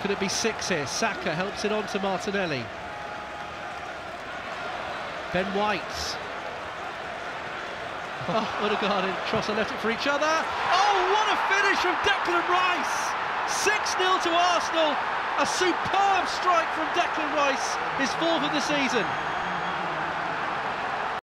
Could it be 6 here? Saka helps it on to Martinelli. Ben White. Oh, Odegaard and Trossard left it for each other. Oh, what a finish from Declan Rice! 6-0 to Arsenal. A superb strike from Declan Rice, his 4th of the season.